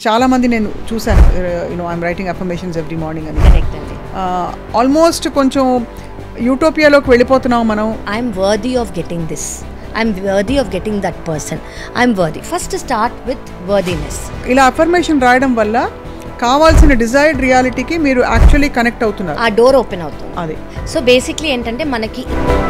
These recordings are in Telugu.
చాలా మంది నేను చూశాను, I'm writing affirmations every morning అని. కరెక్ట్ అండి. ఆల్మోస్ట్ కొంచెం యూటోపియాలోకి వెళ్ళిపోతున్నాం మనం. I'm worthy of getting this, I'm worthy of getting that person, I'm worthy. First start with worthiness. ఇలా అఫర్మేషన్ రాయడం వల్ల కావాల్సిన డిజైర్డ్ రియాలిటీకి మీరు యాక్చువల్లీ కనెక్ట్ అవుతున్నారు, ఆ డోర్ ఓపెన్ అవుతుంది. అది. సో బేసిక్లీ ఏంటంటే మనకి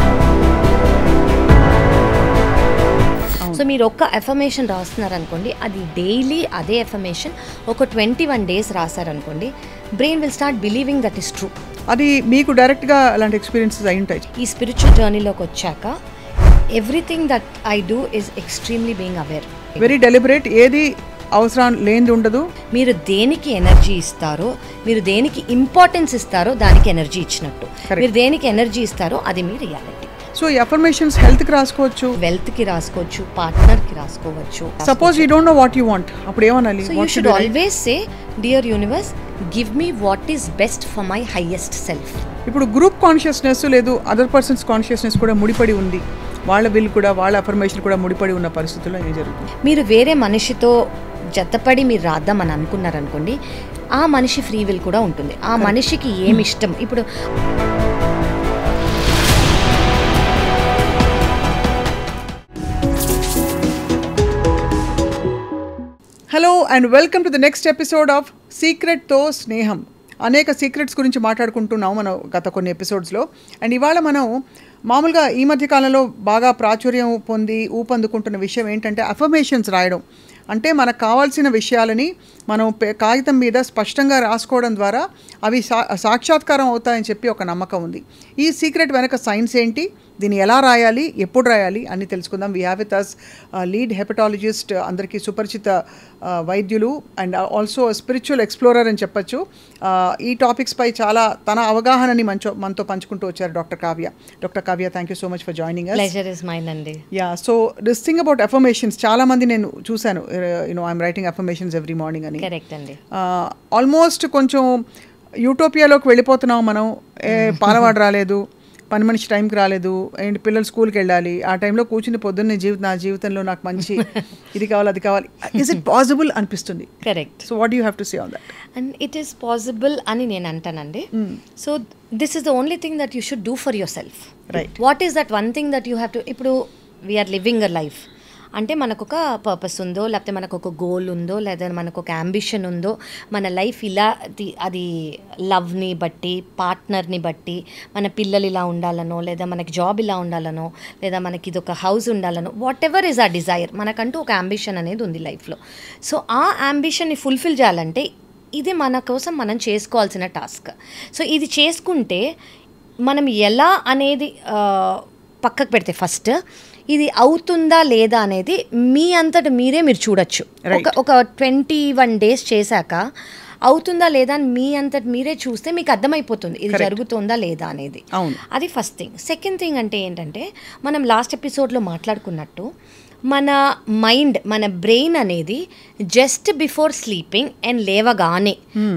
సో మీరు ఒక్క ఎఫర్మేషన్ రాస్తున్నారనుకోండి, అది డైలీ అదే ఎఫర్మేషన్ ఒక 21 days రాశారనుకోండి, brain will start believing that is true. అది మీకు డైరెక్ట్గా అలాంటి ఎక్స్పీరియన్సెస్ అయి ఉంటాయి. ఈ స్పిరిచువల్ జర్నీలోకి వచ్చాక everything that I do is extremely being aware. Very deliberate, ఏది అవసరం లేనిది ఉండదు. మీరు దేనికి ఎనర్జీ ఇస్తారో, మీరు దేనికి ఇంపార్టెన్స్ ఇస్తారో దానికి ఎనర్జీ ఇచ్చినట్టు. మీరు దేనికి ఎనర్జీ ఇస్తారో అది మీ రియాలిటీ. సో ఈ అఫర్మేషన్స్ హెల్త్కి రాసుకోవచ్చు, వెల్త్కి రాసుకోవచ్చు, పార్ట్నర్కి రాసుకోవచ్చు. Suppose you don't know what you want, అప్పుడు ఏమనాలి? So you should always say, dear universe, give me what is best for my highest self. ఇప్పుడు గ్రూప్ కాన్షియస్నెస్ లేదు, అదర్ పర్సన్స్ కాన్షియస్నెస్ కూడా ముడిపడి ఉంది, వాళ్ళ విల్ కూడా వాళ్ళ అఫర్మేషన్ కూడా ముడిపడి ఉన్న పరిస్థితుల్లో ఏం జరుగుతుంది? మీరు వేరే మనిషితో జతపడి మీరు రాద్దామని అనుకున్నారనుకోండి, ఆ మనిషి ఫ్రీ విల్ కూడా ఉంటుంది. ఆ మనిషికి ఏమి ఇష్టం. ఇప్పుడు hello and welcome to the next episode of సీక్రెట్తో స్నేహం. అనేక సీక్రెట్స్ గురించి మాట్లాడుకుంటున్నాం మనం గత కొన్ని ఎపిసోడ్స్లో. అండ్ ఇవాళ మనం మామూలుగా ఈ మధ్య కాలంలో బాగా ప్రాచుర్యం పొంది ఊపందుకుంటున్న విషయం ఏంటంటే అఫర్మేషన్స్ రాయడం. అంటే మనకు కావాల్సిన విషయాలని మనం కాగితం మీద స్పష్టంగా రాసుకోవడం ద్వారా అవి సాక్షాత్కారం అవుతాయని చెప్పి ఒక నమ్మకం ఉంది. ఈ సీక్రెట్ వెనక సైన్స్ ఏంటి, దీన్ని ఎలా రాయాలి, ఎప్పుడు రాయాలి అని తెలుసుకుందాం. We have with us lead hepatologist, అందరికీ సుపరిచిత వైద్యులు అండ్ ఆల్సో స్పిరిచువల్ ఎక్స్ప్లోరర్ అని చెప్పచ్చు. ఈ టాపిక్స్పై చాలా తన అవగాహనని మనతో పంచుకుంటూ వచ్చారు doctor Kavya. Doctor Kavya, thank you so much for joining us. Pleasure is mine అండి. Yeah, so this thing about affirmations, చాలా మంది నేను చూశాను, I'm writing affirmations every morning అని. కరెక్ట్ అండి. ఆల్మోస్ట్ కొంచెం యూటోపియాలోకి వెళ్ళిపోతున్నాం మనం. పాలవాడు రాలేదు, పని మనిషి టైంకి రాలేదు, అండ్ పిల్లలు స్కూల్కి వెళ్ళాలి, ఆ టైంలో కూర్చుని పొద్దున్నే నా జీవితంలో నాకు మంచి ఇది కావాలి అది కావాలి. ఇస్ ఇట్ పాసిబుల్ అనిపిస్తుంది. Correct. So what you have to say on that? And it is possible అని నేను అంటానండి. So this is the only thing that you should do for yourself. Right. What is that one thing that you have to. ఇప్పుడు వీఆర్ లివింగ్ అ లైఫ్ అంటే మనకు ఒక పర్పస్ ఉందో, లేకపోతే మనకు ఒక గోల్ ఉందో, లేదా మనకు ఒక అంబిషన్ ఉందో, మన లైఫ్ ఇలా అది లవ్ని బట్టి, పార్ట్నర్ని బట్టి, మన పిల్లలు ఇలా ఉండాలనో, లేదా మనకి జాబ్ ఇలా ఉండాలనో, లేదా మనకి ఇది ఒక హౌస్ ఉండాలనో, వాట్ ఎవర్ ఈజ్ ఆ డిజైర్, మనకంటూ ఒక అంబిషన్ అనేది ఉంది లైఫ్లో. సో ఆ అంబిషన్ని ఫుల్ఫిల్ చేయాలంటే ఇది మన కోసం మనం చేసుకోవాల్సిన టాస్క్. సో ఇది చేసుకుంటే మనం ఎలా అనేది పక్కకు పెడితే ఫస్ట్ ఇది అవుతుందా లేదా అనేది మీ అంతట మీరు చూడొచ్చు. ఒక 21 days చేశాక అవుతుందా లేదా అని మీ అంతటి మీరే చూస్తే మీకు అర్థమైపోతుంది ఇది జరుగుతుందా లేదా అనేది. అది ఫస్ట్ థింగ్. సెకండ్ థింగ్ అంటే ఏంటంటే, మనం లాస్ట్ ఎపిసోడ్లో మాట్లాడుకున్నట్టు మన మైండ్, మన బ్రెయిన్ అనేది జస్ట్ బిఫోర్ స్లీపింగ్ అండ్ లేవగానే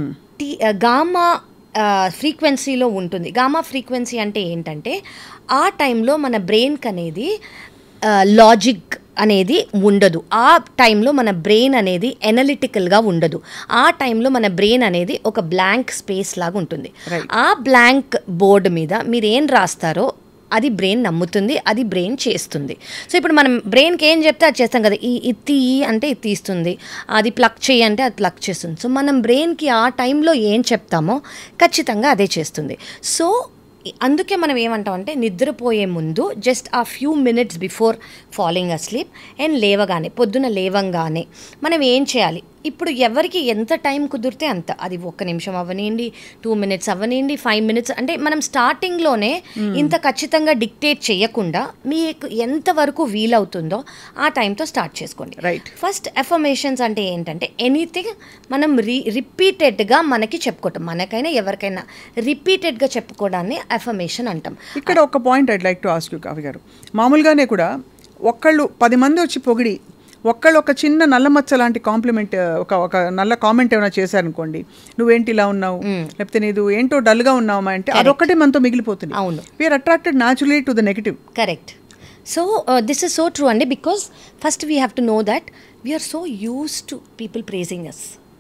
గామా ఫ్రీక్వెన్సీలో ఉంటుంది. గామా ఫ్రీక్వెన్సీ అంటే ఏంటంటే, ఆ టైంలో మన బ్రెయిన్కి అనేది లాజిక్ అనేది ఉండదు. ఆ టైంలో మన బ్రెయిన్ అనేది ఎనలిటికల్గా ఉండదు. ఆ టైంలో మన బ్రెయిన్ అనేది ఒక బ్లాంక్ స్పేస్ లాగా ఉంటుంది. ఆ బ్లాంక్ బోర్డు మీద మీరు ఏం రాస్తారో అది బ్రెయిన్ నమ్ముతుంది, అది బ్రెయిన్ చేస్తుంది. సో ఇప్పుడు మనం బ్రెయిన్కి ఏం చెప్తే అది చేస్తాం కదా. ఇది తీయి అంటే ఇది తీస్తుంది, అది ప్లక్ చేయి అంటే అది ప్లక్ చేస్తుంది. సో మనం బ్రెయిన్కి ఆ టైంలో ఏం చెప్తామో ఖచ్చితంగా అదే చేస్తుంది. సో అందుకే మనం ఏమంటామంటే, నిద్రపోయే ముందు జస్ట్ ఆ few minutes before falling asleep and లేవగానే, పొద్దున లేవంగానే మనం ఏం చేయాలి. ఇప్పుడు ఎవరికి ఎంత టైం కుదిరితే అంత, అది 1 నిమిషం అవ్వనివ్వండి, 2 minutes అవ్వనివ్వండి, 5 minutes, అంటే మనం స్టార్టింగ్లోనే ఇంత ఖచ్చితంగా డిక్టేట్ చేయకుండా మీకు ఎంతవరకు వీలవుతుందో ఆ టైంతో స్టార్ట్ చేసుకోండి. రైట్. ఫస్ట్ అఫర్మేషన్స్ అంటే ఏంటంటే, ఎనీథింగ్ మనం రిపీటెడ్గా మనకి చెప్పుకోవటం, మనకైనా ఎవరికైనా రిపీటెడ్గా చెప్పుకోవడాన్ని అఫర్మేషన్ అంటాం. ఇక్కడ ఒక point I'd like to ask you Kavya garu. మామూలుగానే కూడా ఒకళ్ళు 10 మంది వచ్చి పొగిడి ఒక్కళ్ళు ఒక చిన్న నల్ల మచ్చ లాంటి కాంప్లిమెంట్, ఒక నల్ల కామెంట్ ఏమైనా చేశారనుకోండి, నువ్వేంటి ఇలా ఉన్నావు, లేకపోతే నీదు ఏంటో డల్గా ఉన్నావా అంటే అదొక్కటే మనతో మిగిలిపోతుంది. అవును, we're attracted naturally to the negative. Correct. So this is so true అండి, because first we have to know that we're so used to people praising us.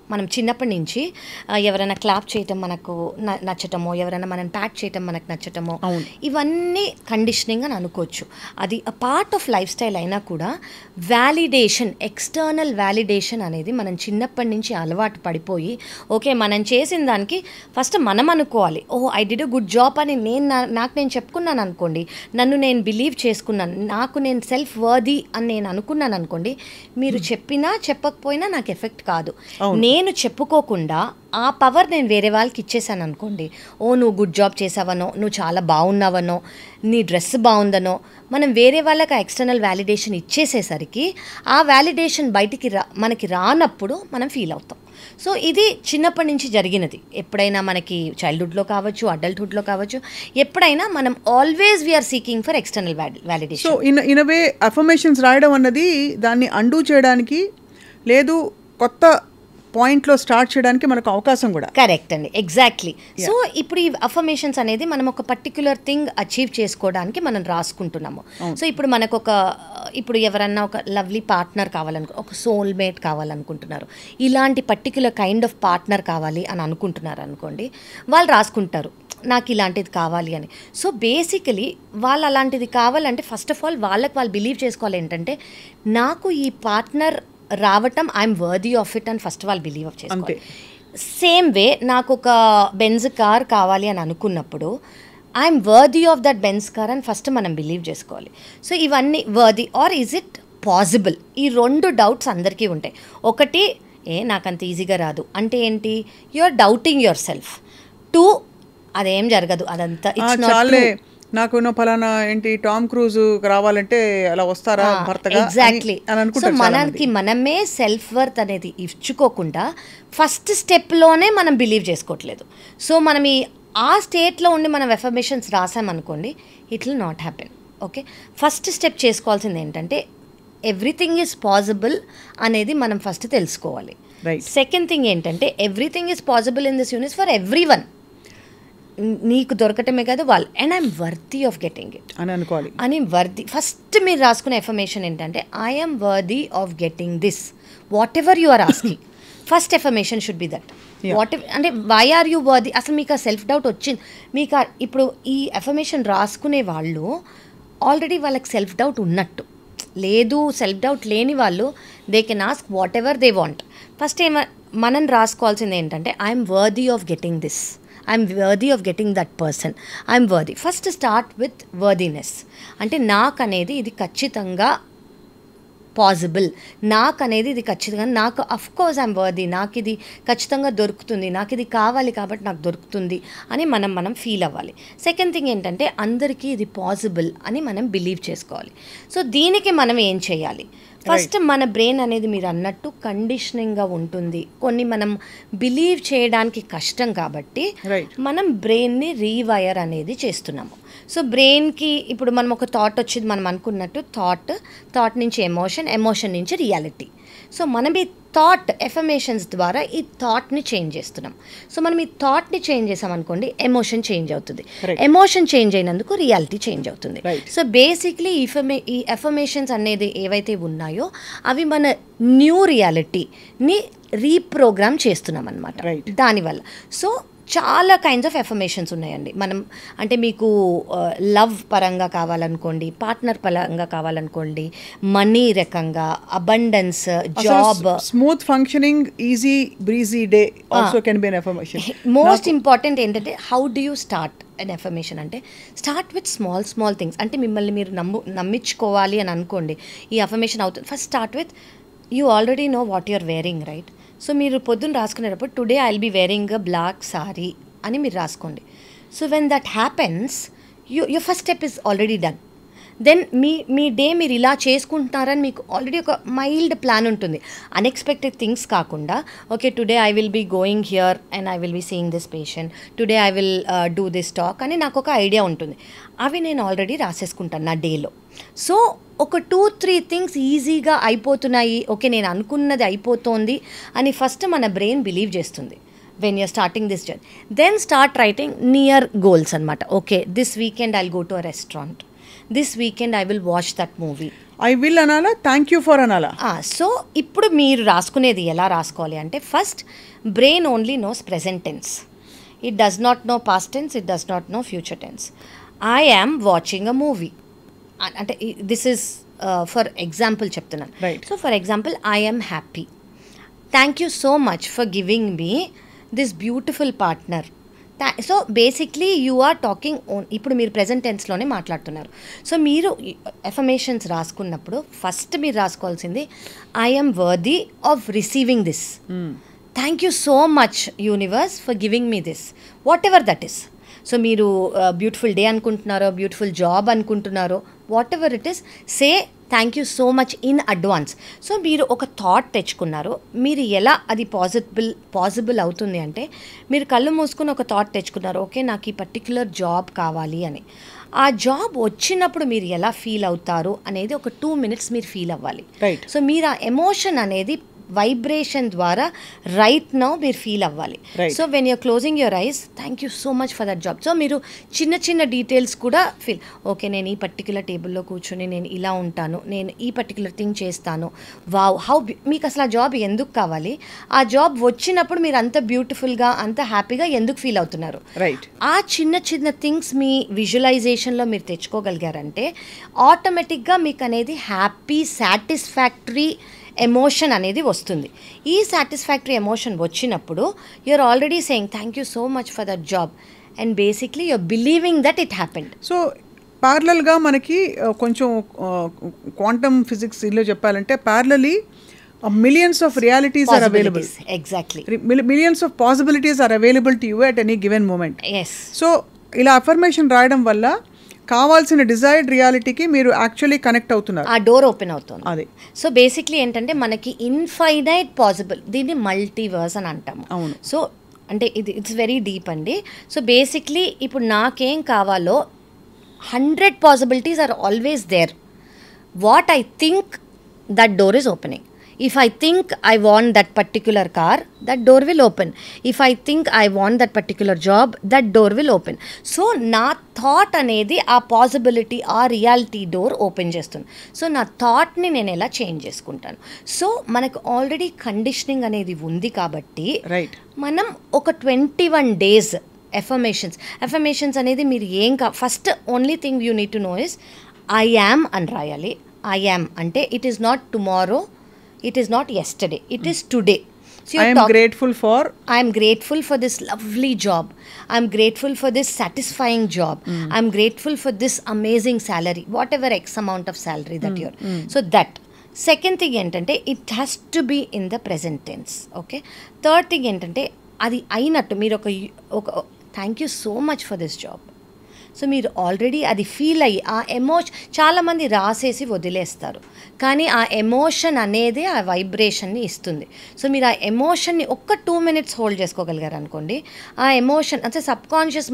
మనం చిన్నప్పటి నుంచి ఎవరైనా క్లాప్ చేయటం మనకు నచ్చటమో, ఎవరైనా మనం ప్యాట్ చేయటం మనకు నచ్చటమో, ఇవన్నీ కండిషనింగ్ అని అనుకోవచ్చు. అది పార్ట్ ఆఫ్ లైఫ్ స్టైల్ అయినా కూడా వ్యాలిడేషన్, ఎక్స్టర్నల్ వ్యాలిడేషన్ అనేది మనం చిన్నప్పటి నుంచి అలవాటు పడిపోయి, ఓకే మనం చేసిన దానికి ఫస్ట్ మనం అనుకోవాలి, ఓహో I did a good job అని నాకు నేను చెప్పుకున్నాను అనుకోండి, నన్ను నేను బిలీవ్ చేసుకున్నాను, నాకు నేను సెల్ఫ్ వర్ది అని నేను అనుకున్నాను అనుకోండి, మీరు చెప్పినా చెప్పకపోయినా నాకు ఎఫెక్ట్ కాదు. నేను చెప్పుకోకుండా ఆ పవర్ నేను వేరే వాళ్ళకి ఇచ్చేసాను అనుకోండి, ఓ నువ్వు గుడ్ జాబ్ చేసావనో, నువ్వు చాలా బాగున్నావనో, నీ డ్రెస్ బాగుందనో, మనం వేరే వాళ్ళకి ఆ ఎక్స్టర్నల్ వ్యాలిడేషన్ ఇచ్చేసేసరికి ఆ వ్యాలిడేషన్ బయటికి మనకి రానప్పుడు మనం ఫీల్ అవుతాం. సో ఇది చిన్నప్పటి నుంచి జరిగినది. ఎప్పుడైనా మనకి చైల్డ్హుడ్లో కావచ్చు, అడల్ట్హుడ్లో కావచ్చు, ఎప్పుడైనా మనం always we're seeking for external validation. So in a way affirmations రాయడం అన్నది దాన్ని అండూ చేయడానికి, లేదు కొత్త పాయింట్లో స్టార్ట్ చేయడానికి మనకు అవకాశం కూడా. కరెక్ట్ అండి, ఎగ్జాక్ట్లీ. సో ఇప్పుడు ఈ అఫర్మేషన్స్ అనేది మనం ఒక పర్టిక్యులర్ థింగ్ అచీవ్ చేసుకోవడానికి మనం రాసుకుంటున్నాము. సో ఇప్పుడు మనకు ఇప్పుడు ఎవరన్నా ఒక లవ్లీ పార్ట్నర్ ఒక సోల్మేట్ కావాలనుకుంటున్నారు, ఇలాంటి పర్టిక్యులర్ కైండ్ ఆఫ్ పార్ట్నర్ కావాలి అని అనుకుంటున్నారు అనుకోండి, వాళ్ళు రాసుకుంటారు నాకు ఇలాంటిది కావాలి అని. సో బేసికలీ వాళ్ళు అలాంటిది కావాలంటే ఫస్ట్ ఆఫ్ ఆల్ వాళ్ళు బిలీవ్ చేసుకోవాలి ఏంటంటే, నాకు ఈ పార్ట్నర్ రావటం ఐఎమ్ వర్దీ ఆఫ్ ఇట్ అని ఫస్ట్ వాళ్ళు బిలీవ్ ఆఫ్ చేసుకోవాలి. సేమ్ వే నాకు ఒక బెంజ్ కార్ కావాలి అని అనుకున్నప్పుడు I'm worthy of that Benz car అని ఫస్ట్ మనం బిలీవ్ చేసుకోవాలి. సో ఇవన్నీ worthy or is it possible, ఈ 2 డౌట్స్ అందరికీ ఉంటాయి. ఒకటి, నాకు అంత ఈజీగా రాదు అంటే ఏంటి, you are doubting yourself. 2, అదేం జరగదు, అదంతా ఇట్స్ నాట్ ట్రూ. నాకు ఫలానా ఏంటి టామ్ క్రూజ్ రావాలంటే అలా వస్తారా భర్తగా, ఎగ్జాక్ట్లీ. సో మనమే సెల్ఫ్ వర్త్ అనేది ఇచ్చుకోకుండా ఫస్ట్ స్టెప్లోనే మనం బిలీవ్ చేసుకోవట్లేదు. సో మనం ఆ స్టేట్లో ఉండి మనం ఎఫర్మేషన్స్ రాసామనుకోండి, it will not happen. Okay, first step చేసుకోవాల్సింది ఏంటంటే ఎవ్రీథింగ్ ఈజ్ పాసిబుల్ అనేది మనం ఫస్ట్ తెలుసుకోవాలి. సెకండ్ థింగ్ ఏంటంటే everything is possible in this universe for every one. నీకు దొరకటమే కాదు వాళ్ళు, and I'm worthy of getting it అని అనుకోవాలి. అని వర్తీ ఫస్ట్ మీరు రాసుకునే ఎఫర్మేషన్ ఏంటంటే I'm worthy of getting this, whatever you are asking. First affirmation should be that. What అంటే వై ఆర్ యూ వర్దీ, అసలు మీకు ఆ సెల్ఫ్ డౌట్ వచ్చింది మీకు. ఇప్పుడు ఈ ఎఫర్మేషన్ రాసుకునే వాళ్ళు ఆల్రెడీ వాళ్ళకి సెల్ఫ్ డౌట్ ఉన్నట్టు. లేదు, సెల్ఫ్ డౌట్ లేని వాళ్ళు they can ask whatever they want వాంట్. ఫస్ట్ మనం రాసుకోవాల్సింది ఏంటంటే I'm worthy of getting this, I'm worthy of getting that person, I'm worthy. First start with worthiness. అంటే నాకు అనేది ఇది ఖచ్చితంగా పాసిబుల్, నాకు అనేది ఇది ఖచ్చితంగా, నాకు అఫ్కోర్స్ ఐఎమ్ వర్దీ, నాకు ఇది ఖచ్చితంగా దొరుకుతుంది, నాకు ఇది కావాలి కాబట్టి నాకు దొరుకుతుంది అని మనం ఫీల్ అవ్వాలి. సెకండ్ థింగ్ ఏంటంటే అందరికీ ఇది పాసిబుల్ అని మనం బిలీవ్ చేసుకోవాలి. సో దీనికి మనం ఏం చేయాలి, ఫస్ట్ మన బ్రెయిన్ అనేది మీరు అన్నట్టు కండిషనింగ్గా ఉంటుంది. కొన్ని మనం బిలీవ్ చేయడానికి కష్టం కాబట్టి మనం బ్రెయిన్ని రీవైర్ అనేది చేస్తున్నాము. సో బ్రెయిన్కి ఇప్పుడు మనం ఒక థాట్ వచ్చింది, మనం అనుకున్నట్టు థాట్ నుంచి ఎమోషన్ నుంచి రియాలిటీ. సో మనం ఈ థాట్ ఎఫర్మేషన్స్ ద్వారా ఈ థాట్ని చేంజ్ చేస్తున్నాం. సో మనం ఈ థాట్ని చేంజ్ చేసామనుకోండి, ఎమోషన్ చేంజ్ అవుతుంది, ఎమోషన్ చేంజ్ అయినందుకు రియాలిటీ చేంజ్ అవుతుంది. సో బేసిక్లీ ఈ ఎఫర్మేషన్స్ అనేది ఏవైతే ఉన్నాయో అవి మన న్యూ రియాలిటీని రీప్రోగ్రామ్ చేస్తున్నాం అన్నమాట దానివల్ల. సో చాలా కైండ్స్ ఆఫ్ ఎఫర్మేషన్స్ ఉన్నాయండి. మనం అంటే మీకు లవ్ పరంగా కావాలనుకోండి, పార్ట్నర్ పరంగా కావాలనుకోండి, మనీ రకంగా, abundance, job, smooth functioning, easy breezy day also can be an affirmation. Most important ఏంటంటే how do you start an affirmation అంటే స్టార్ట్ విత్ స్మాల్ థింగ్స్. అంటే మిమ్మల్ని మీరు నమ్మించుకోవాలి అని అనుకోండి, ఈ ఎఫర్మేషన్ అవుతుంది. First start with you already know what you're wearing, right? So మీరు పొద్దున్న రాసుకునేటప్పుడు today I will be wearing a black sari అని మీరు రాసుకోండి. So when that happens your first step is already done. Then మీ డే మీరు ఇలా చేసుకుంటున్నారని మీకు ఆల్రెడీ ఒక మైల్డ్ ప్లాన్ ఉంటుంది. అన్ఎక్స్పెక్టెడ్ థింగ్స్ కాకుండా, okay today I will be going here and I will be seeing this patient, today I will do this talk అని నాకు ఒక ఐడియా ఉంటుంది. అవి నేను ఆల్రెడీ రాసేసుకుంటాను నా డేలో. సో ఒక 2-3 థింగ్స్ ఈజీగా అయిపోతున్నాయి, ఓకే నేను అనుకున్నది అయిపోతుంది అని ఫస్ట్ మన బ్రెయిన్ బిలీవ్ చేస్తుంది when you're starting this journey. Then start writing near goals అనమాట. Okay this weekend I will go to a restaurant, this weekend I will watch that movie. I will అనాలా, థ్యాంక్ యూ ఫర్ అనాలా? సో ఇప్పుడు మీరు రాసుకునేది ఎలా రాసుకోవాలి అంటే, first brain only knows present tense. It does not know past tense, it does not know future tense. I am watching a movie అంటే దిస్ ఈజ్ ఫర్ ఎగ్జాంపుల్ చెప్తున్నాను. So for example, I am happy. Thank you so much for giving me this beautiful partner. So basically you are talking ఇప్పుడు మీరు ప్రెజెంట్ టెన్స్లోనే మాట్లాడుతున్నారు. సో మీరు ఎఫర్మేషన్స్ రాసుకున్నప్పుడు ఫస్ట్ మీరు రాసుకోవాల్సింది, I am worthy of receiving this. Thank you so much universe for giving me this, whatever that is. So మీరు బ్యూటిఫుల్ డే అనుకుంటున్నారో, బ్యూటిఫుల్ జాబ్ అనుకుంటున్నారో, whatever it is, say thank you so much in advance. So మీరు ఒక థాట్ తెచ్చుకున్నారు. మీరు ఎలా అది పాసిబుల్ అవుతుంది అంటే, మీరు కళ్ళు మూసుకుని ఒక థాట్ తెచ్చుకున్నారు, ఓకే నాకు ఈ పర్టిక్యులర్ జాబ్ కావాలి అని. ఆ జాబ్ వచ్చినప్పుడు మీరు ఎలా ఫీల్ అవుతారు అనేది ఒక 2 minutes మీరు ఫీల్ అవ్వాలి. సో మీరు ఆ ఎమోషన్ అనేది వైబ్రేషన్ ద్వారా రైట్ నౌ మీరు ఫీల్ అవ్వాలి. So when you're closing your eyes, thank you so much for that job. So మీరు చిన్న చిన్న డీటెయిల్స్ కూడా ఫీల్, ఓకే నేను ఈ పర్టిక్యులర్ టేబుల్లో కూర్చొని నేను ఇలా ఉంటాను, నేను ఈ పర్టిక్యులర్ థింగ్ చేస్తాను, వావ్ హౌ. మీకు అసలు ఆ జాబ్ ఎందుకు కావాలి, ఆ జాబ్ వచ్చినప్పుడు మీరు అంత బ్యూటిఫుల్గా అంత హ్యాపీగా ఎందుకు ఫీల్ అవుతున్నారు, ఆ చిన్న చిన్న థింగ్స్ మీ విజువలైజేషన్లో మీరు తెచ్చుకోగలిగారంటే ఆటోమేటిక్గా మీకు అనేది హ్యాపీ సాటిస్ఫాక్టరీ ఎమోషన్ అనేది వస్తుంది. ఈ సాటిస్ఫాక్టరీ ఎమోషన్ వచ్చినప్పుడు you're already saying thank you so much for that job and basically you're believing that it happened. So ప్యారలల్గా మనకి కొంచెం క్వాంటమ్ ఫిజిక్స్ ఇలా చెప్పాలంటే parallelly millions of realities are available. Exactly. Millions of possibilities are available to you at any given moment. Yes. So ఇలా అఫర్మేషన్ రాయడం వల్ల కావాల్సిన డిజైర్డ్ రియాలిటీకి మీరు యాక్చువల్లీ కనెక్ట్ అవుతున్నారు, ఆ డోర్ ఓపెన్ అవుతుంది. అది. సో బేసిక్లీ ఏంటంటే మనకి ఇన్ఫైనైట్ పాసిబుల్, దీన్ని మల్టీవర్స్ అని అంటాము. అవును. సో అంటే ఇట్స్ వెరీ డీప్ అండి. సో బేసిక్లీ ఇప్పుడు నాకేం కావాలో 100 possibilities are always there. What I think that door is opening. If I think I want that particular car, that door will open. If I think I want that particular job, that door will open. So నా థాట్ అనేది ఆ పాసిబిలిటీ, ఆ రియాలిటీ డోర్ ఓపెన్ చేస్తుంది. సో నా థాట్ని నేను ఎలా చేంజ్ చేసుకుంటాను. సో మనకు ఆల్రెడీ కండిషనింగ్ అనేది ఉంది కాబట్టి మనం ఒక 21 days ఎఫర్మేషన్స్ అనేది మీరు first only thing you need to know is I am అని రాయాలి. ఐ యామ్ అంటే it is not tomorrow, it is not yesterday, it is today. So I am grateful for this lovely job, I am grateful for this satisfying job, I am grateful for this amazing salary, whatever x amount of salary that you're. So that second thing entante, it has to be in the present tense. Okay. Third thing entante, adi ainattu meer oka thank you so much for this job. So మీరు ఆల్రెడీ అది ఫీల్ అయ్యి ఆ చాలామంది రాసేసి వదిలేస్తారు, కానీ ఆ ఎమోషన్ అనేది ఆ వైబ్రేషన్ని ఇస్తుంది. సో మీరు ఆ ఎమోషన్ని ఒక్క 2 minutes హోల్డ్ చేసుకోగలిగారు అనుకోండి, ఆ ఎమోషన్ అంటే సబ్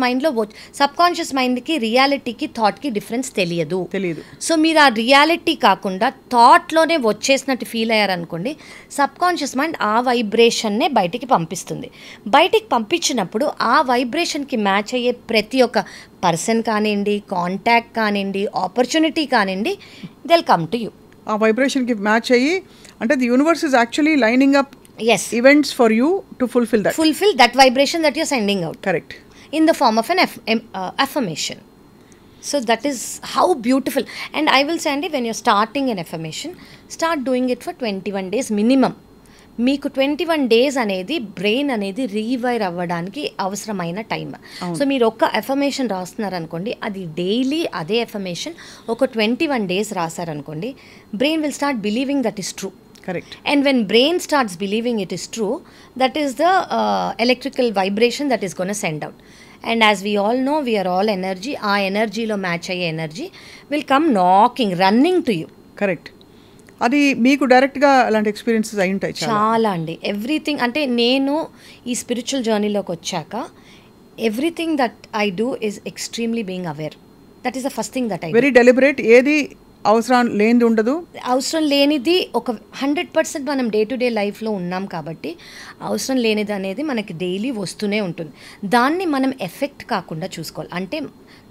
కాన్షియస్ మైండ్కి రియాలిటీకి థాట్కి డిఫరెన్స్ తెలియదు. సో మీరు ఆ రియాలిటీ కాకుండా థాట్లోనే వచ్చేసినట్టు ఫీల్ అయ్యారనుకోండి, సబ్ కాన్షియస్ మైండ్ ఆ వైబ్రేషన్నే బయటికి పంపిస్తుంది. బయటికి పంపించినప్పుడు ఆ వైబ్రేషన్కి మ్యాచ్ అయ్యే ప్రతి ఒక్క పర్సన్ కానివ్వండి, కాంటాక్ట్ కానివ్వండి, ఆపర్చునిటీ కానివ్వండి, they will come to you. ఆ వైబ్రేషన్కి మ్యాచ్ అయ్యి అంటే the universe is actually lining up events for you to fulfill that vibration that you're sending out. Correct. In the form of an affirmation. So that is how beautiful. And I will say, Andy, when you're starting an affirmation, start doing it for 21 days minimum. మీకు 21 days అనేది బ్రెయిన్ అనేది రీవైర్ అవ్వడానికి అవసరమైన టైం. సో మీరు ఒక్క ఎఫర్మేషన్ రాస్తున్నారనుకోండి, అది డైలీ అదే ఎఫర్మేషన్ ఒక 21 days రాశారనుకోండి, brain will start believing that is true. Correct. And when brain starts believing it is true, that is the electrical vibration that is going to send out. And as we all know, we are all energy. Our energy lo match aye energy will come knocking, running to you. Correct. అది మీకు డైరెక్ట్గా అలాంటి ఎక్స్పీరియన్సెస్ అయి ఉంటాయి చాలా అండి. ఎవ్రీథింగ్ అంటే నేను ఈ స్పిరిచువల్ జర్నీలోకి వచ్చాక everything that I do is extremely being aware. That is the first thing that I very deliberate. ఏది అవసరం లేనిది ఉండదు, అవసరం లేనిది ఒక 100% మనం డే టు డే లైఫ్లో ఉన్నాం కాబట్టి అవసరం లేనిది అనేది మనకి డైలీ వస్తూనే ఉంటుంది. దాన్ని మనం ఎఫెక్ట్ కాకుండా చూసుకోవాలి. అంటే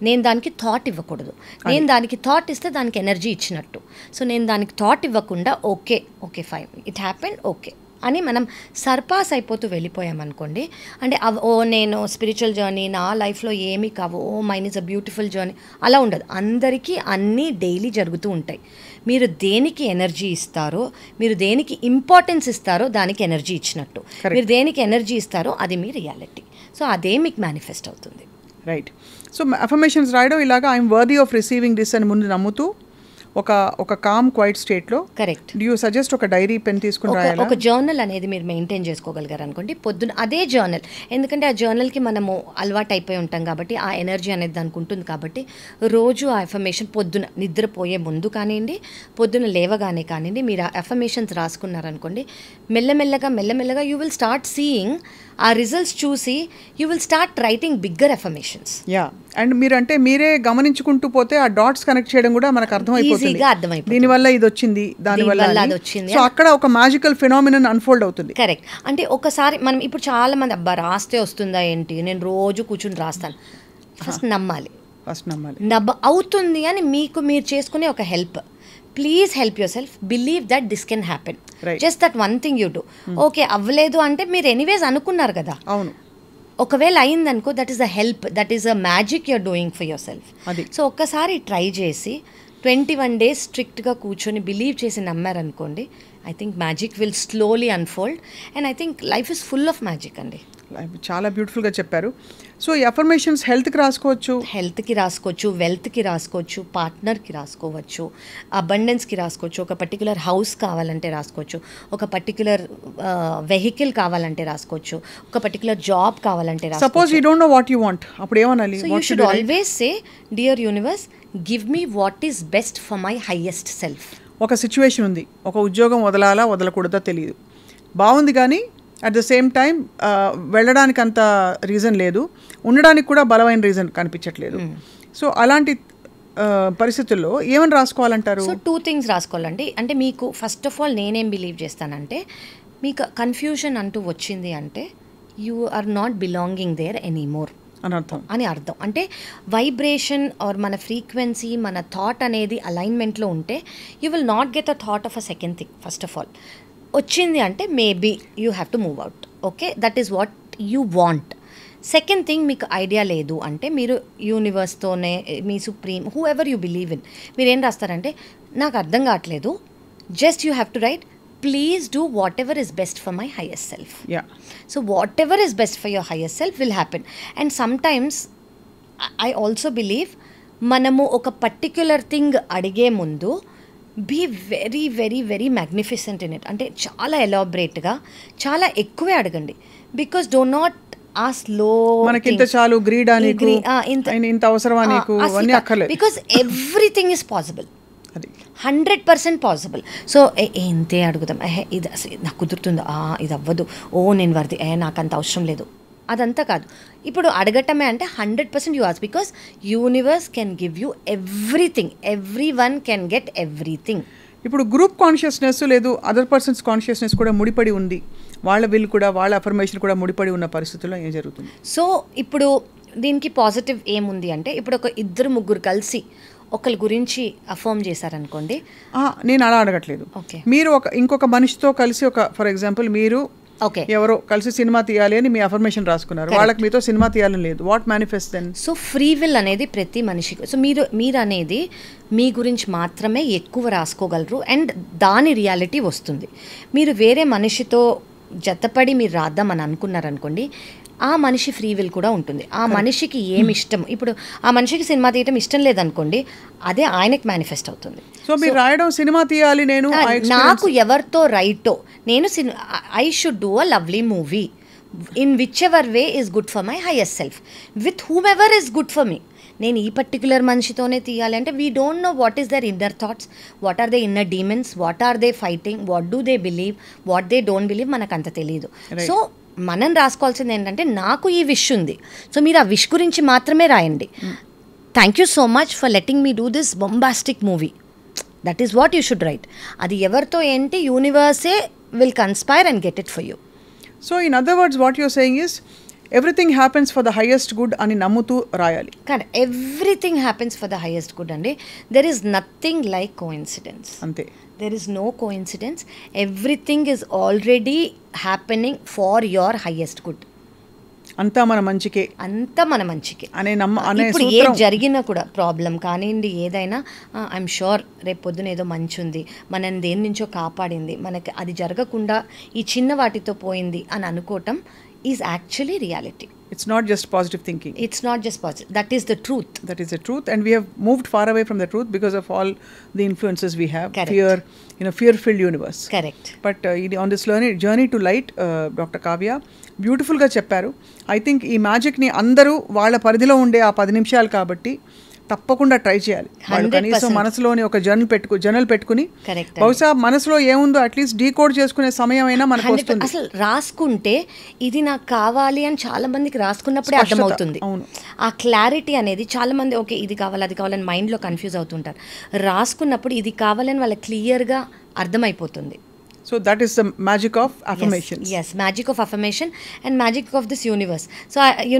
నేను దానికి థాట్ ఇవ్వకూడదు. నేను దానికి థాట్ ఇస్తే దానికి ఎనర్జీ ఇచ్చినట్టు. సో నేను దానికి థాట్ ఇవ్వకుండా okay fine, it happen, okay అని మనం సర్పాస్ అయిపోతూ వెళ్ళిపోయామనుకోండి, అంటే నేను స్పిరిచువల్ జర్నీ, నా లైఫ్లో ఏమీ కావు, mine is a beautiful journey, అలా ఉండదు. అందరికీ అన్నీ డైలీ జరుగుతూ ఉంటాయి. మీరు దేనికి ఎనర్జీ ఇస్తారో, మీరు దేనికి ఇంపార్టెన్స్ ఇస్తారో దానికి ఎనర్జీ ఇచ్చినట్టు. మీరు దేనికి ఎనర్జీ ఇస్తారో అది మీ రియాలిటీ. సో అదే మీకు మేనిఫెస్ట్ అవుతుంది. రైట్. సో అఫర్మేషన్స్ రాయడం ఇలాగా I'm worthy of receiving this అని ముందు నమ్ముతూ ఒక కామ్ క్వైట్ స్టేట్లో. కరెక్ట్. డూ యూ సజెస్ట్ ఒక డైరీ పెన్ తీసుకుని రాయాలా? ఒక జర్నల్ అనేది మీరు మెయింటైన్ చేసుకోగలిగారు అనుకోండి, పొద్దున అదే జర్నల్, ఎందుకంటే ఆ జర్నల్కి మనము అలవాటు అయిపోయి ఉంటాం కాబట్టి ఆ ఎనర్జీ అనేది దానికి ఉంటుంది కాబట్టి రోజు ఆ అఫర్మేషన్ పొద్దున నిద్రపోయే ముందు కానివ్వండి, పొద్దున లేవగానే కానివ్వండి, మీరు ఆ అఫర్మేషన్స్ రాసుకున్నారనుకోండి, మెల్లమెల్లగా యూ విల్ స్టార్ట్ సీయింగ్ ఆ రిజల్ట్స్ చూసి you will start writing bigger affirmations. Yeah, and మీరే గమనించుకుంటూ పోతే ఆ డాట్స్ కనెక్ట్ చేయడం కూడా మనకు అర్థమైపోతుంది. దీనివల్ల ఇది వచ్చింది, దానివల్ల అది వచ్చింది. సో అక్కడ ఒక మ్యాజికల్ ఫినామినన్ అన్ఫోల్డ్ అవుతుంది. కరెక్ట్. అంటే ఒకసారి మనం ఇప్పుడు చాలా మంది అబ్బా రాస్తే వస్తుందా ఏంటి, నేను రోజు కూర్చుని రాస్తాను. ఫస్ట్ నమ్మాలి. అవుతుంది అని మీరు చేసుకునే ఒక help. Please help yourself, believe that this can happen, just that one thing you do. Okay అవ్వలేదు అంటే మీరు ఎనీవేస్ అనుకున్నారు కదా, అవును, ఒకవేళ అయిందనుకో, that is a help, that is a magic you're doing for yourself. So ఒక్కసారి ట్రై చేసి 21 days స్ట్రిక్ట్గా కూర్చొని బిలీవ్ చేసి నమ్మారనుకోండి, I think magic will slowly unfold and I think life is full of magic అండి. చాలా బ్యూటిఫుల్గా చెప్పారు. సో ఈ అఫర్మేషన్స్ హెల్త్కి రాసుకోవచ్చు, వెల్త్కి రాసుకోవచ్చు, పార్ట్నర్కి రాసుకోవచ్చు, అబండెన్స్కి రాసుకోవచ్చు, ఒక పర్టికులర్ హౌస్ కావాలంటే రాసుకోవచ్చు, ఒక పర్టికులర్ వెహికల్ కావాలంటే రాసుకోవచ్చు, ఒక పర్టికులర్ జాబ్ కావాలంటే రాసుకోవచ్చు. Suppose you don't know what you want, అప్పుడు ఏమనాలి? So you should always say, dear universe, give me what is best for my highest self. ఒక సిచ్యువేషన్ ఉంది, ఒక ఉద్యోగం వదలాలా వదలకూడదా తెలియదు, బాగుంది కానీ అట్ ద సేమ్ టైం వెళ్ళడానికి అంత రీజన్ లేదు, ఉండడానికి కూడా బలమైన రీజన్ కనిపించట్లేదు. సో అలాంటి పరిస్థితుల్లో ఏమని రాసుకోవాలంటారు? సో 2 things రాసుకోవాలండి. అంటే మీకు ఫస్ట్ ఆఫ్ ఆల్ నేనేం బిలీవ్ చేస్తానంటే, మీకు కన్ఫ్యూజన్ అంటూ వచ్చింది అంటే you are not belonging there anymore అని అర్థం. అంటే వైబ్రేషన్ ఆర్ మన ఫ్రీక్వెన్సీ, మన థాట్ అనేది అలైన్మెంట్లో ఉంటే you will not get a thought of a second thing. First of all వచ్చింది అంటే maybe you have to move out. Okay, that is what you want. Second thing, మీకు ఐడియా లేదు అంటే మీరు యూనివర్స్తోనే, మీ supreme, who ever you believe in, మీరు ఏం రాస్తారంటే నాకు అర్థం కావట్లేదు, just you have to write, please do whatever is best for my highest self. So whatever is best for your highest self will happen. And sometimes I also believe మనము ఒక పర్టిక్యులర్ థింగ్ అడిగే ముందు be very very very magnificent in it. అంటే చాలా ఎలాబరేట్గా, చాలా ఎక్కువే అడగండి. బికాస్ డో నాట్ ఆస్క్ లో, మనకింత చాలు, గ్రీడా నీకు, ఇంత అవసరమా నీకు, అన్నీ అక్కర్లేదు. Because everything is possible, 100% possible. So ఇంతే అడుగుదాం, ఇది అసలు నాకు కుదురుతుందా, ఇది అవ్వదు, నేను వర్ది, నాకు అంత అవసరం లేదు, అదంతా కాదు. ఇప్పుడు అడగటమే అంటే 100% you ask, because universe can give you everything, every one can get everything. ఇప్పుడు గ్రూప్ కాన్షియస్నెస్ లేదు, అదర్ పర్సన్స్ కాన్షియస్నెస్ కూడా ముడిపడి ఉంది, వాళ్ళ విల్ కూడా, వాళ్ళ అఫర్మేషన్ కూడా ముడిపడి ఉన్న పరిస్థితుల్లో ఏం జరుగుతుంది? సో ఇప్పుడు దీనికి పాజిటివ్ ఏముంది అంటే, ఇప్పుడు ఒక 2-3 కలిసి ఒకరి గురించి అఫర్మ్ చేశారనుకోండి, నేను అలా అడగట్లేదు. మీరు ఇంకొక మనిషితో కలిసి, ఫర్ ఎగ్జాంపుల్ మీరు ఎవరో కలిసి సినిమా తీయాలి అని మీ అఫర్మేషన్ రాసుకున్నారు, వాళ్ళకి మీతో సినిమా తీయాలని లేదు, what manifest then? So free will అనేది ప్రతి మనిషికి. సో మీరు అనేది మీ గురించి మాత్రమే ఎక్కువ రాసుకోగలరు అండ్ దాని రియాలిటీ వస్తుంది. మీరు వేరే మనిషితో జతపడి మీరు రాద్దామని అనుకున్నారనుకోండి, ఆ మనిషి ఫ్రీ విల్ కూడా ఉంటుంది. ఆ మనిషికి ఏమి ఇష్టం, ఇప్పుడు ఆ మనిషికి సినిమా తీయటం ఇష్టం లేదనుకోండి, అదే ఆయనకి మేనిఫెస్ట్ అవుతుంది. సో మీరు రాయడం సినిమా తీయాలి, నాకు ఎవరితో రైటో, నేను I should do a lovely movie in whichever way is good for my highest self, with whomever is good for me. నేను ఈ పర్టికులర్ మనిషితోనే తీయాలి అంటే we don't know what is their inner thoughts, what are they inner demons, what are they fighting, what do they believe, what they don't believe, మనకు అంత తెలియదు. సో మనం రాసుకోవాల్సింది ఏంటంటే, నాకు ఈ విష్ ఉంది, సో మీరు ఆ విష్ గురించి మాత్రమే రాయండి. Thank you so much for letting me do this bombastic movie, that is what you should write. అది ఎవరితో ఏంటి, యూనివర్సే will conspire and get it for you. So in other words what you're saying is, everything happens for the highest good అని నమ్ముతూ రాయాలి. కానీ everything happens for the highest good అండి. There is nothing like coincidence. అంతే. There is no coincidence. Everything is already happening for your highest good. అంతా మన మంచికే, అంతా మన మంచికే అనే ఇప్పుడు ఏ జరిగినా కూడా ప్రాబ్లం కానివ్వండి ఏదైనా ఐఎమ్ షూర్ రేపు పొద్దున ఏదో మంచి ఉంది, మనని దేని నుంచో కాపాడింది, మనకి అది జరగకుండా ఈ చిన్న వాటితో పోయింది అని అనుకోవటం is actually reality. It's not just positive thinking. It's not just positive. That is the truth. That is the truth. And we have moved far away from the truth because of all the influences we have. Correct. Fear, fear-filled universe. Correct. But on this journey to light, Dr. Kavya, బ్యూటిఫుల్గా చెప్పారు. ఐ థింక్ ఈ మ్యాజిక్ని అందరూ వాళ్ళ పరిధిలో ఉండే ఆ 10 నిమిషాలు కాబట్టి తప్పకుండా ట్రై చేయాలి. వాళ్ళు కనీసం మనసులోని ఒక జర్నల్ పెట్టుకుని బహుశా మనసులో ఏముందో అట్లీస్ట్ డీకోడ్ చేసుకునే సమయం అయినా మనకు వస్తుంది. అసలు రాసుకుంటే ఇది నాకు కావాలి అని చాలా మందికి రాసుకున్నప్పుడే అర్థమవుతుంది. ఆ క్లారిటీ అనేది చాలా మంది ఓకే ఇది కావాలి అది కావాలని మైండ్లో కన్ఫ్యూజ్ అవుతుంటారు. రాసుకున్నప్పుడు ఇది కావాలని వాళ్ళకి క్లియర్గా అర్థమైపోతుంది. So that is the magic of affirmations. Yes, magic of affirmation and magic of this universe. So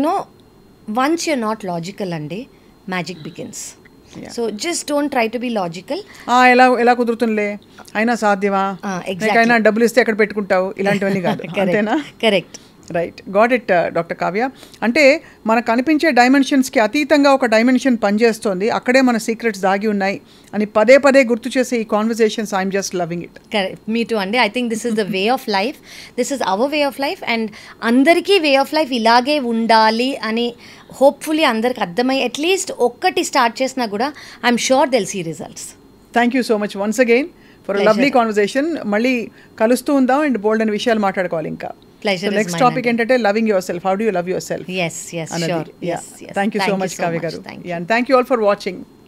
once you're not logical andi, magic begins. Yeah. So just don't try to be logical. ఎలా కుదురుతుందిలే, అయినా సాధ్యమా, అయినా డబ్బులు ఇస్తే ఎక్కడ పెట్టుకుంటావు, ఇలాంటివన్నీ కాదు. అంతేనా? Correct. Right, got it doctor Kavya. అంటే మనకు కనిపించే డైమెన్షన్స్కి అతీతంగా ఒక డైమెన్షన్ పనిచేస్తోంది, అక్కడే మన సీక్రెట్స్ దాగి ఉన్నాయి అని పదే పదే గుర్తు చేసే ఈ conversations I'm just loving it. Correct, me too అండి. I think this is the way of life, this is our way of life and అందరికీ వే ఆఫ్ లైఫ్ ఇలాగే ఉండాలి అని హోప్ఫుల్లీ అందరికి అర్థమై అట్లీస్ట్ ఒక్కటి స్టార్ట్ చేసినా కూడా I'm sure they'll see results. Thank you so much once again for a lovely conversation. మళ్ళీ కలుస్తూ ఉందాం అండ్ బోల్డ్ అని విషయాలు మాట్లాడుకోవాలి ఇంకా. Pleasure. నెక్స్ట్ టాపిక్ ఏంటంటే loving yourself. How do you love yourself? Yes, sure. Yes. Thank you so much, Kavya garu. Thank you. And thank you all for watching.